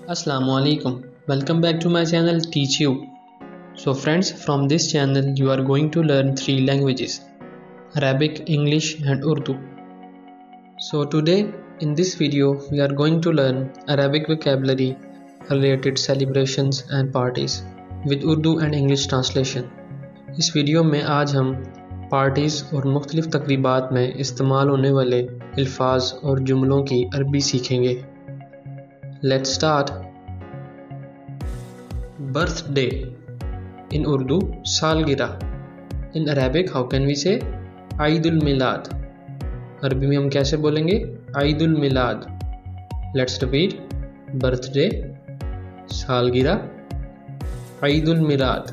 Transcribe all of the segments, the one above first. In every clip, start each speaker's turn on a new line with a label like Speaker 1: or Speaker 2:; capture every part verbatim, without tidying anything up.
Speaker 1: Assalamualaikum. Welcome back to my channel Teach You. So friends, from this channel you are going to learn three languages: Arabic, English and Urdu. So today in this video we are going to learn Arabic vocabulary, related celebrations and parties with Urdu and English translation. इस video में आज हम parties और मुख्तलिफ तकरीबात में इस्तेमाल होने वाले अल्फाज और जुमलों की अरबी सीखेंगे. Let's start. Birthday. In Urdu, सालगिरह. In Arabic, how can we say? ईदुल मिलाद. अरबी में हम कैसे बोलेंगे? ईदुल मिलाद. Let's repeat. Birthday, सालगिरह, ईदुल मिलाद.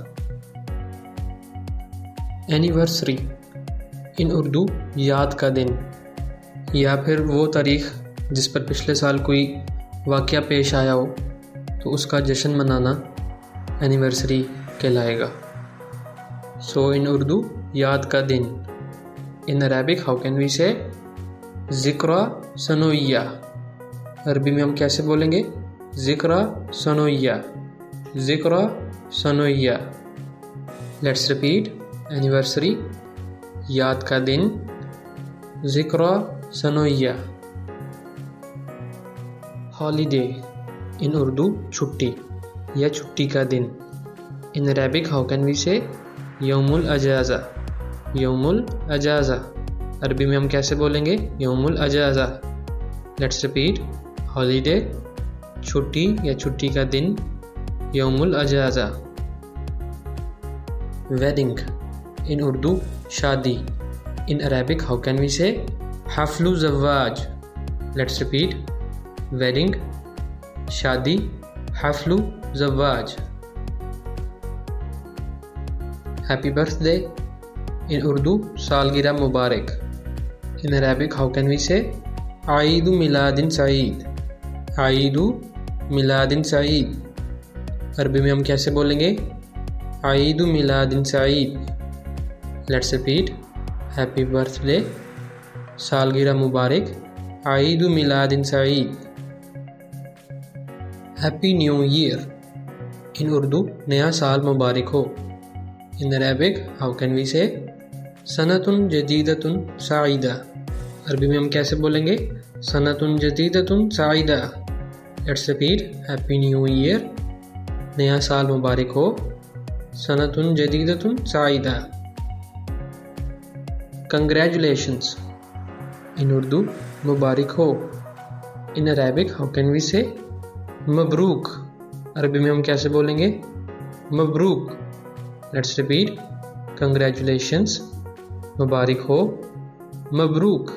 Speaker 1: Anniversary. In Urdu, याद का दिन या फिर वो तारीख़ जिस पर पिछले साल कोई वाक़या पेश आया हो तो उसका जश्न मनाना एनिवर्सरी कहलाएगा. सो इन उर्दू याद का दिन. In Arabic how can we say? ज़िक्रा सनोइया. अरबी में हम कैसे बोलेंगे? ज़िक्रा सनोइया, ज़िक्रा सनोइया. Let's repeat. एनिवर्सरी याद का दिन, ज़िक्रा सनोइया. हॉलीडे. इन उर्दू छुट्टी या छुट्टी का दिन. In Arabic how can we say? यौमुल अजाज़ा, यौमुल अजाज़ा. अरबी में हम कैसे बोलेंगे? यौमुल अजाज़ा. Let's repeat. हॉलीडे छुट्टी या छुट्टी का दिन, यौमुल अजाज़ा. वेडिंग. इन उर्दू शादी. In Arabic how can we say? हफ्लु ज़वाज. Let's repeat. वेडिंग शादी, हफ्लु ज़वाज. Happy birthday. इन उर्दू सालगिरह मुबारक. In Arabic how can we say? ईद मिलादिन सईद, ईद मिलादिन सईद. अरबी में हम कैसे बोलेंगे? ईद मिलादिन सईद. Let's repeat. हैप्पी बर्थडे, सालगिरह मुबारक, ईद मिलादिन सईद. Happy new year. In Urdu नया साल मुबारक हो. In Arabic how can we say? सनतुन जदीदतुन साइदा. अरबी में हम कैसे बोलेंगे? सनतुन जदीदतुन साइदा. Let's repeat. Happy new year, नया साल मुबारक हो, सनतुन जदीदतुन साइदा. कंग्रेचुलेशंस. इन उर्दू मुबारक हो. In Arabic how can we say? मबरूक. अरबी में हम कैसे बोलेंगे? मबरूक. Let's repeat. कंग्रेचुलेशंस, मुबारक हो, मबरूक.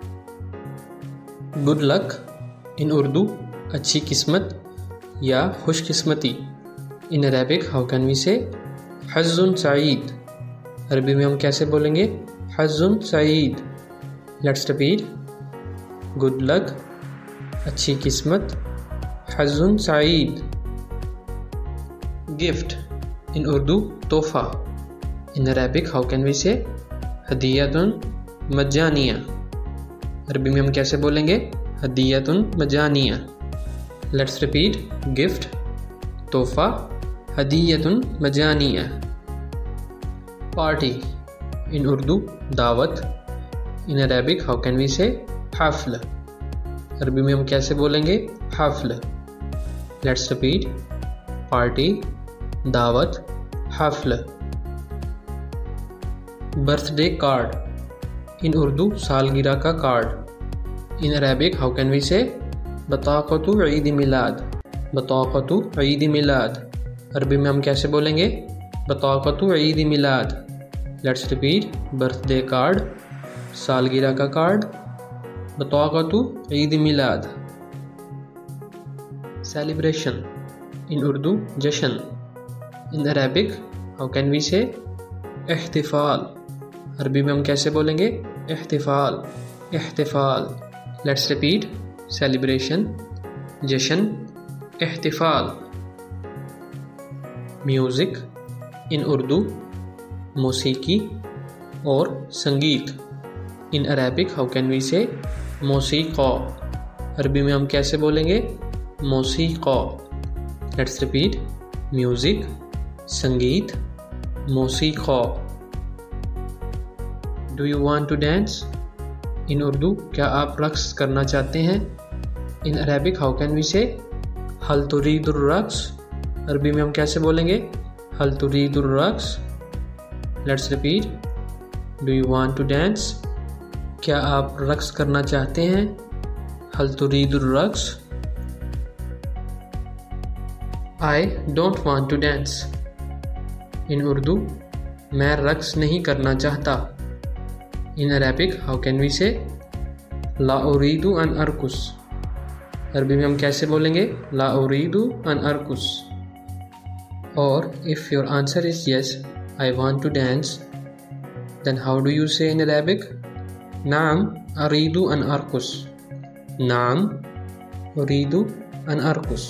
Speaker 1: Good luck. इन उर्दू अच्छी किस्मत या खुशकिस्मती. In Arabic how can we say? हज़्ज़ुन सईद. अरबी में हम कैसे बोलेंगे? हज़्ज़ुन सईद. Let's repeat. गुड लक, अच्छी किस्मत, हज़्ज़ुन सईद. गिफ्ट. इन उर्दू तोहफ़ा. In Arabic how can we say? हदीयतुन मज्जानिया. अरबी में हम कैसे बोलेंगे? हदीयतुन मज्जानिया. Let's repeat. गिफ्ट तोहफ़ा, हदीयतुन मज्जानिया. पार्टी. इन उर्दू दावत. In Arabic how can we say? हफ्ल. अरबी में हम कैसे बोलेंगे? हफ्ल. Let's repeat. पार्टी, दावत, हफ्ल. Birthday card. इन उर्दू सालगिरह का card. In Arabic how can we say? बताक़तु ईद मिलाद, बताक़तु ईद मिलाद. अरबी में हम कैसे बोलेंगे? बताक़तु ईद मिलाद. Let's repeat. बर्थडे कार्ड, सालगिरह का कार्ड, बताक़तु ईद मिलाद. सेलिब्रेशन. इन उर्दू जश्न. In Arabic how can we say? इह्तिफ़ाल. अरबी में हम कैसे बोलेंगे? इह्तिफ़ाल, इह्तिफ़ाल. Let's repeat. सेलिब्रेशन, जश्न, इह्तिफ़ाल. म्यूज़िक. इन उर्दू मौसीकी और संगीत. In Arabic how can we say? मौसीक़ा. अरबी में हम कैसे बोलेंगे? मौसीक़ा. लेट्स रिपीट, म्यूज़िक संगीत, मौसीक़ा। Do you want to dance? In Urdu क्या आप रक्स करना चाहते हैं? In Arabic how can we say हल तुरीदुर रक्स? अरबी में हम कैसे बोलेंगे? हल तुरीदुर रक्स। Let's repeat, do you want to dance? क्या आप रक्स करना चाहते हैं? हल तुरीदुर रक्स। I don't want to dance. In Urdu मैं रक्स नहीं करना चाहता। In Arabic how can we say ला उरीदु अन अरकुस? अरबी में हम कैसे बोलेंगे? ला उरीदु अन अरकुस। और if your answer is yes, I want to dance, then how do you say in Arabic? नाम अरीदु अन अरकुस। नाम उरीदु अन अरकुस।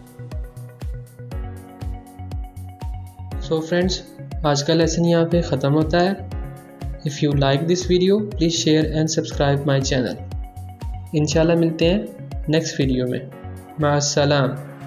Speaker 1: सो फ्रेंड्स, आज का लेसन यहाँ पे ख़त्म होता है। If you like this video please share and subscribe my channel. इंशाल्लाह मिलते हैं नेक्स्ट वीडियो में। माअस्सलाम।